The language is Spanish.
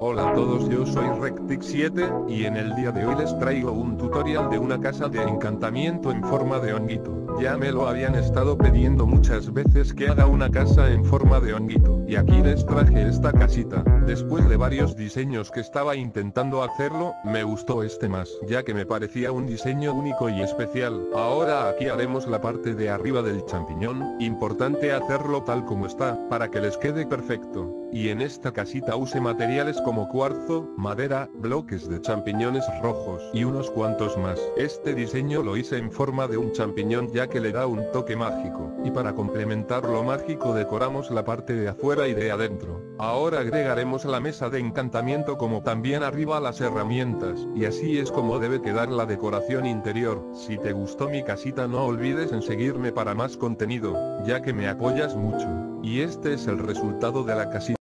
Hola a todos, yo soy Rectix7, y en el día de hoy les traigo un tutorial de una casa de encantamiento en forma de honguito. Ya me lo habían estado pidiendo muchas veces que haga una casa en forma de honguito, y aquí les traje esta casita. Después de varios diseños que estaba intentando hacerlo, me gustó este más, ya que me parecía un diseño único y especial. Ahora aquí haremos la parte de arriba del champiñón, importante hacerlo tal como está, para que les quede perfecto. Y en esta casita use materiales como cuarzo, madera, bloques de champiñones rojos y unos cuantos más. Este diseño lo hice en forma de un champiñón ya que le da un toque mágico, y para complementar lo mágico decoramos la parte de afuera y de adentro. Ahora agregaremos la mesa de encantamiento como también arriba las herramientas, y así es como debe quedar la decoración interior. Si te gustó mi casita no olvides en seguirme para más contenido, ya que me apoyas mucho. Y este es el resultado de la casita.